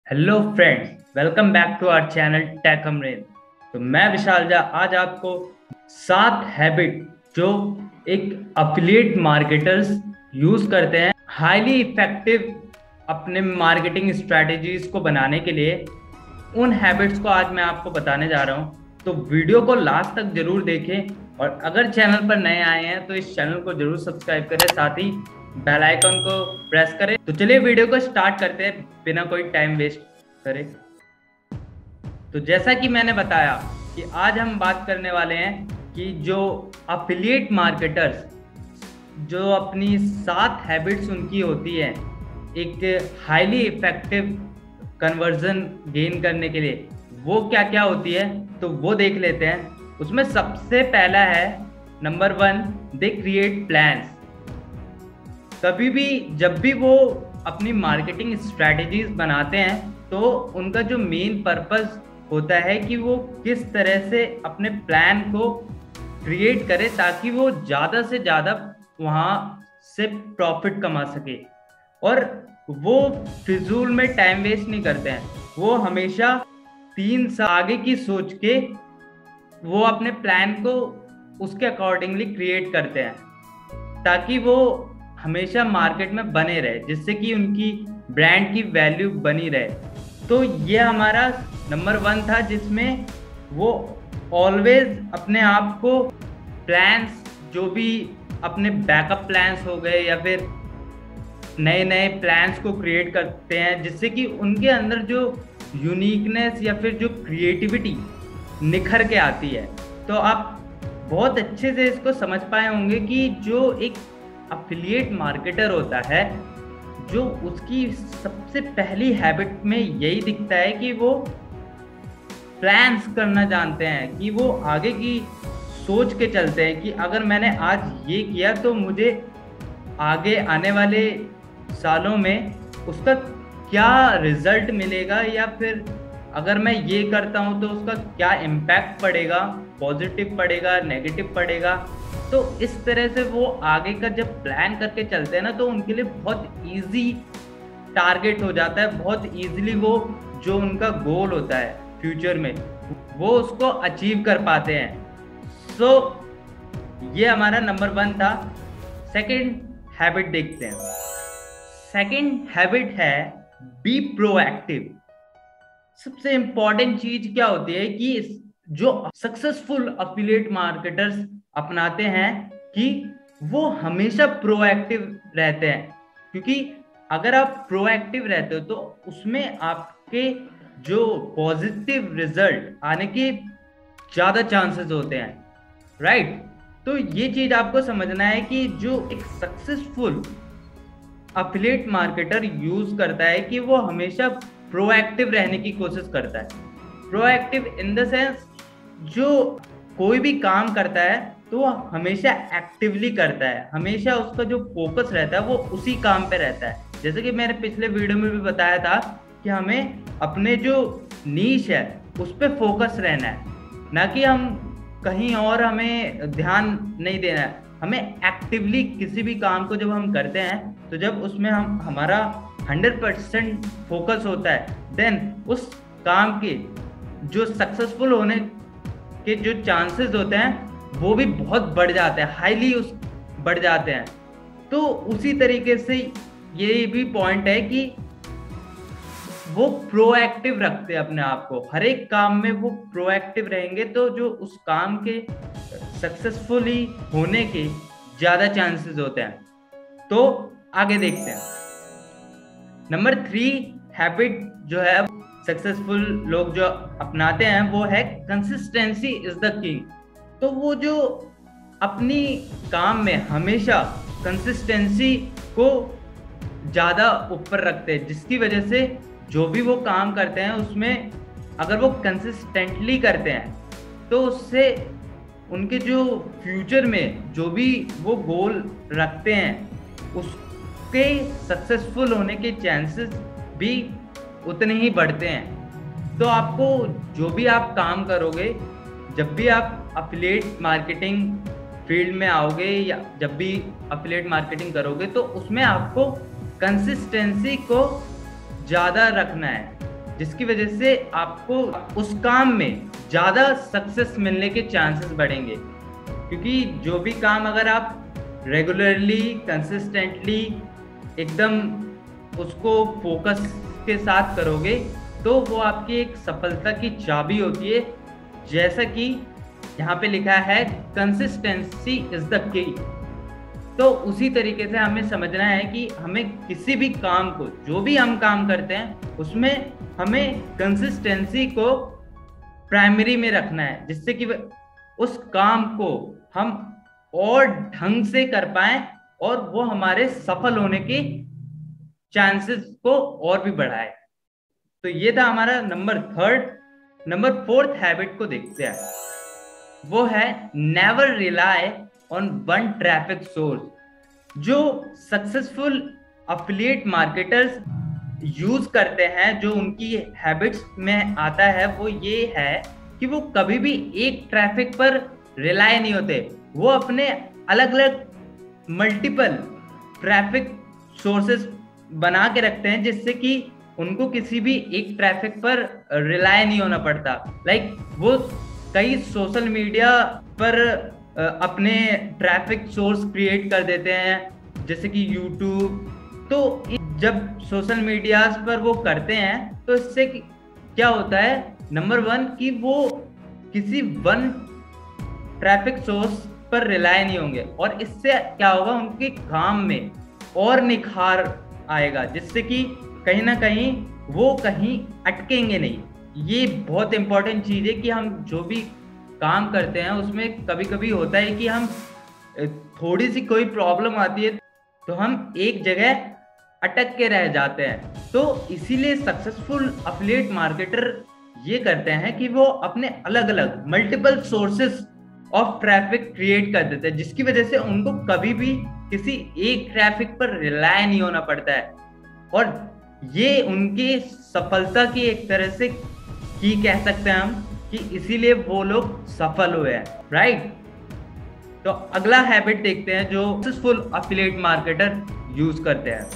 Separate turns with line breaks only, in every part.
Hello friends, welcome back to our channel tech अमरेन। तो मैं विशाल झा आज आपको 7 हैबिट जो एक अफिलिएट मार्केटर्स यूज करते हैं हाईली इफेक्टिव अपने मार्केटिंग स्ट्रेटजीज को बनाने के लिए, उन हैबिट्स को आज मैं आपको बताने जा रहा हूं। तो वीडियो को लास्ट तक जरूर देखें और अगर चैनल पर नए आए हैं तो इस चैनल को जरूर सब्सक्राइब करें, साथ ही बेल आइकन को प्रेस करें। तो चलिए वीडियो को स्टार्ट करते हैं बिना कोई टाइम वेस्ट करे। तो जैसा कि मैंने बताया कि आज हम बात करने वाले हैं कि जो अफिलिएट मार्केटर्स जो अपनी 7 हैबिट्स उनकी होती है एक हाईली इफेक्टिव कन्वर्जन गेन करने के लिए, वो क्या क्या होती है तो वो देख लेते हैं। उसमें सबसे पहला है नंबर 1, दे क्रिएट प्लान्स। कभी भी जब भी वो अपनी मार्केटिंग स्ट्रैटेजीज बनाते हैं तो उनका जो मेन पर्पस होता है कि वो किस तरह से अपने प्लान को क्रिएट करे ताकि वो ज़्यादा से ज़्यादा वहाँ से प्रॉफिट कमा सके। और वो फिजूल में टाइम वेस्ट नहीं करते हैं, वो हमेशा 3 साल आगे की सोच के वो अपने प्लान को उसके अकॉर्डिंगली क्रिएट करते हैं ताकि वो हमेशा मार्केट में बने रहे, जिससे कि उनकी ब्रांड की वैल्यू बनी रहे। तो ये हमारा नंबर 1 था जिसमें वो ऑलवेज अपने आप को प्लान्स, जो भी अपने बैकअप प्लान्स हो गए या फिर नए नए प्लान्स को क्रिएट करते हैं, जिससे कि उनके अंदर जो यूनिकनेस या फिर जो क्रिएटिविटी निखर के आती है। तो आप बहुत अच्छे से इसको समझ पाए होंगे कि जो एक अफिलिएट मार्केटर होता है, जो उसकी सबसे पहली हैबिट में यही दिखता है कि वो प्लान्स करना जानते हैं, कि वो आगे की सोच के चलते हैं कि अगर मैंने आज ये किया तो मुझे आगे आने वाले सालों में उसका क्या रिजल्ट मिलेगा, या फिर अगर मैं ये करता हूँ तो उसका क्या इम्पैक्ट पड़ेगा, पॉजिटिव पड़ेगा, नेगेटिव पड़ेगा। तो इस तरह से वो आगे का जब प्लान करके चलते हैं ना, तो उनके लिए बहुत इजी टारगेट हो जाता है, बहुत इजीली वो जो उनका गोल होता है फ्यूचर में वो उसको अचीव कर पाते हैं। सो ये हमारा नंबर 1 था। सेकंड हैबिट देखते हैं। सेकंड हैबिट है बी प्रोएक्टिव। सबसे इंपॉर्टेंट चीज क्या होती है कि जो सक्सेसफुल अफिलिएट मार्केटर्स अपनाते हैं कि वो हमेशा प्रोएक्टिव रहते हैं, क्योंकि अगर आप प्रोएक्टिव रहते हो तो उसमें आपके जो पॉजिटिव रिजल्ट आने के ज्यादा चांसेस होते हैं, राइट। तो ये चीज आपको समझना है कि जो एक सक्सेसफुल अफिलिएट मार्केटर यूज करता है कि वो हमेशा प्रोएक्टिव रहने की कोशिश करता है। प्रोएक्टिव इन द सेंस, जो कोई भी काम करता है तो वो हमेशा एक्टिवली करता है, हमेशा उसका जो फोकस रहता है वो उसी काम पे रहता है। जैसे कि मैंने पिछले वीडियो में भी बताया था कि हमें अपने जो नीश है उस पर फोकस रहना है, ना कि हम कहीं और हमें ध्यान नहीं देना है। हमें एक्टिवली किसी भी काम को जब हम करते हैं तो जब उसमें हम हमारा 100% फोकस होता है, देन उस काम के जो सक्सेसफुल होने के जो चांसेस होते हैं वो भी बहुत बढ़ जाते हैं, हाईली बढ़ जाते हैं। तो उसी तरीके से ये भी पॉइंट है कि वो प्रोएक्टिव रखते हैं अपने आप को, हर एक काम में वो प्रोएक्टिव रहेंगे तो जो उस काम के सक्सेसफुली होने के ज्यादा चांसेस होते हैं। तो आगे देखते हैं। नंबर 3 हैबिट जो है सक्सेसफुल लोग जो अपनाते हैं वो है कंसिस्टेंसी इज द किंग। तो वो जो अपनी काम में हमेशा कंसिस्टेंसी को ज़्यादा ऊपर रखते हैं, जिसकी वजह से जो भी वो काम करते हैं उसमें अगर वो कंसिस्टेंटली करते हैं तो उससे उनके जो फ्यूचर में जो भी वो गोल रखते हैं उसके सक्सेसफुल होने के चांसेस भी उतने ही बढ़ते हैं। तो आपको जो भी आप काम करोगे, जब भी आप अफिलिएट मार्केटिंग फील्ड में आओगे या जब भी अफिलिएट मार्केटिंग करोगे, तो उसमें आपको कंसिस्टेंसी को ज़्यादा रखना है। जिसकी वजह से आपको उस काम में ज़्यादा सक्सेस मिलने के चांसेस बढ़ेंगे। क्योंकि जो भी काम अगर आप रेगुलरली कंसिस्टेंटली एकदम उसको फोकस के साथ करोगे तो वो आपकी एक सफलता की चाबी होती है। जैसा कि यहाँ पे लिखा है कंसिस्टेंसी इज द की। तो उसी तरीके से हमें समझना है कि हमें किसी भी काम को, जो भी हम काम करते हैं उसमें हमें कंसिस्टेंसी को प्राइमरी में रखना है, जिससे कि उस काम को हम और ढंग से कर पाएं और वो हमारे सफल होने के चांसेस को और भी बढ़ाए। तो ये था हमारा number third. Number fourth habit को देखते हैं, वो है never rely on one traffic source. जो सक्सेसफुल अफिलिएट मार्केटर्स यूज करते हैं, जो उनकी हैबिट्स में आता है, वो ये है कि वो कभी भी एक ट्रैफिक पर रिलाई नहीं होते। वो अपने अलग अलग मल्टीपल ट्रैफिक सोर्सेस बना के रखते हैं, जिससे कि उनको किसी भी एक ट्रैफिक पर रिलाई नहीं होना पड़ता। लाइक वो कई सोशल मीडिया पर अपने ट्रैफिक सोर्स क्रिएट कर देते हैं, जैसे कि यूट्यूब। तो जब सोशल मीडिया पर वो करते हैं तो इससे क्या होता है, नंबर वन कि वो किसी वन ट्रैफिक सोर्स पर रिलाई नहीं होंगे, और इससे क्या होगा, उनके काम में और निखार आएगा, जिससे कि कहीं ना कहीं वो कहीं अटकेंगे नहीं। ये बहुत इंपॉर्टेंट चीज़ है कि हम जो भी काम करते हैं उसमें कभी कभी होता है कि हम थोड़ी सी कोई प्रॉब्लम आती है तो हम एक जगह अटक के रह जाते हैं। तो इसीलिए सक्सेसफुल अफिलिएट मार्केटर ये करते हैं कि वो अपने अलग अलग multiple sources of traffic create कर देते हैं, जिसकी वजह से उनको कभी भी किसी एक ट्रैफिक पर रिलाई नहीं होना पड़ता है। और ये उनकी सफलता की एक तरह से की कह सकते हैं हम, कि इसीलिए वो लोग सफल हुए हैं, राइट। तो अगला हैबिट देखते हैं जो सक्सेसफुल अफिलिएट मार्केटर यूज करते हैं,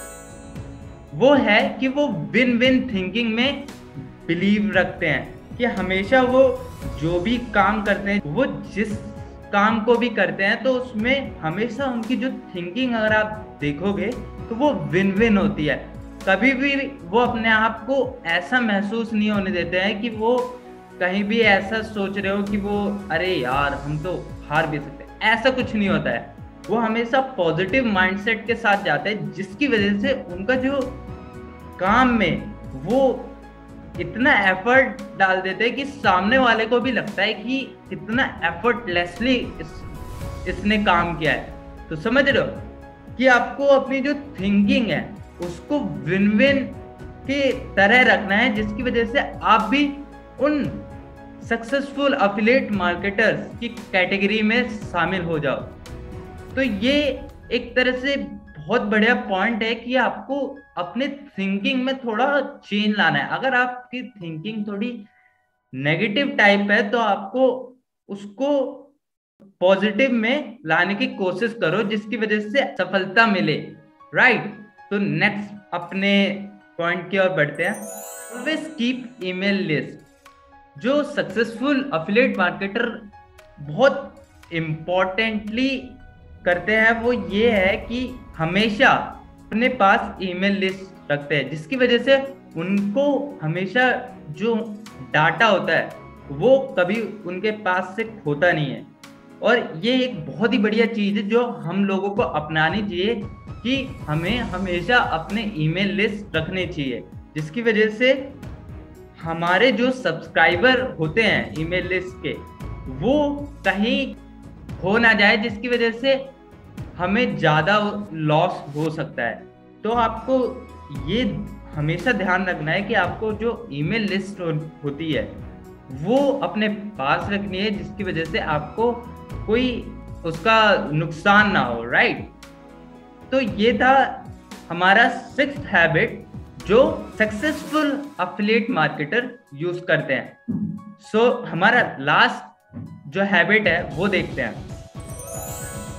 वो है कि वो विन विन थिंकिंग में बिलीव रखते हैं। कि हमेशा वो जो भी काम करते हैं, वो जिस काम को भी करते हैं, तो उसमें हमेशा उनकी जो थिंकिंग अगर आप देखोगे तो वो विन विन होती है। कभी भी वो अपने आप को ऐसा महसूस नहीं होने देते हैं कि वो कहीं भी ऐसा सोच रहे हो कि वो अरे यार हम तो हार भी सकते हैं, ऐसा कुछ नहीं होता है। वो हमेशा पॉजिटिव माइंडसेट के साथ जाते हैं, जिसकी वजह से उनका जो काम में वो इतना एफर्ट डाल देते हैं कि सामने वाले को भी लगता है कि कितना एफर्टलेसली इसने काम किया है। तो समझ रहे हो कि आपको अपनी जो थिंकिंग है उसको विन विन के तरह रखना है, जिसकी वजह से आप भी उन सक्सेसफुल अफिलिएट मार्केटर्स की कैटेगरी में शामिल हो जाओ। तो ये एक तरह से बहुत बढ़िया पॉइंट है कि आपको अपने थिंकिंग में थोड़ा चेंज लाना है। अगर आपकी थिंकिंग थोड़ी नेगेटिव टाइप है तो आपको उसको पॉजिटिव में लाने की कोशिश करो, जिसकी वजह से सफलता मिले, राइट। तो नेक्स्ट अपने पॉइंट की ओर बढ़ते हैं। Always keep email list. जो सक्सेसफुल अफिलिएट मार्केटर बहुत इम्पोर्टेंटली करते हैं वो ये है कि हमेशा अपने पास ईमेल लिस्ट रखते हैं, जिसकी वजह से उनको हमेशा जो डाटा होता है वो कभी उनके पास से खोता नहीं है। और ये एक बहुत ही बढ़िया चीज़ है जो हम लोगों को अपनानी चाहिए कि हमें हमेशा अपने ईमेल लिस्ट रखने चाहिए, जिसकी वजह से हमारे जो सब्सक्राइबर होते हैं ईमेल लिस्ट के वो कहीं हो ना जाए, जिसकी वजह से हमें ज़्यादा लॉस हो सकता है। तो आपको ये हमेशा ध्यान रखना है कि आपको जो ईमेल लिस्ट होती है वो अपने पास रखनी है, जिसकी वजह से आपको कोई उसका नुकसान ना हो, राइट। तो ये था हमारा सिक्स्थ हैबिट जो सक्सेसफुल अफिलिएट मार्केटर यूज करते हैं। सो हमारा लास्ट जो हैबिट है वो देखते हैं।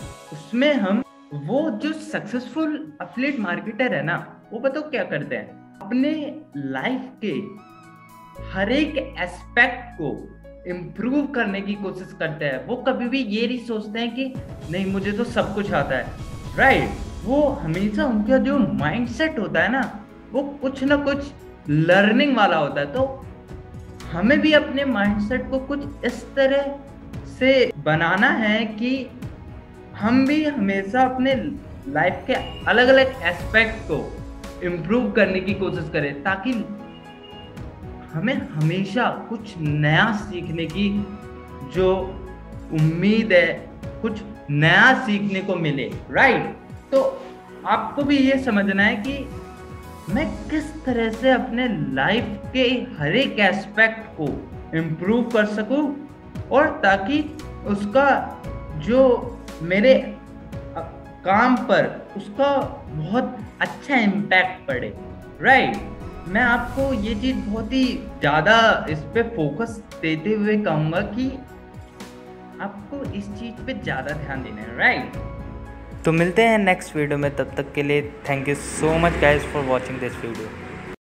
उसमें हम वो जो सक्सेसफुल अफिलिएट मार्केटर है ना, वो बताओ क्या करते हैं, अपने लाइफ के हर एक एस्पेक्ट को इम्प्रूव करने की कोशिश करते हैं। वो कभी भी ये नहीं सोचते हैं कि नहीं मुझे तो सब कुछ आता है, राइट। वो हमेशा उनका जो माइंडसेट होता है ना, वो कुछ ना कुछ लर्निंग वाला होता है। तो हमें भी अपने माइंडसेट को कुछ इस तरह से बनाना है कि हम भी हमेशा अपने लाइफ के अलग अलग एस्पेक्ट को इम्प्रूव करने की कोशिश करें, ताकि हमें हमेशा कुछ नया सीखने की जो उम्मीद है, कुछ नया सीखने को मिले, राइट। तो आपको भी ये समझना है कि मैं किस तरह से अपने लाइफ के हर एक एस्पेक्ट को इम्प्रूव कर सकूं, और ताकि उसका जो मेरे काम पर उसका बहुत अच्छा इम्पैक्ट पड़े, राइट। मैं आपको ये चीज़ बहुत ही ज़्यादा इस पे फोकस देते हुए कहूँगा कि आपको इस चीज़ पे ज़्यादा ध्यान देना है, राइट। तो मिलते हैं नेक्स्ट वीडियो में, तब तक के लिए thank you so much guys for watching this video.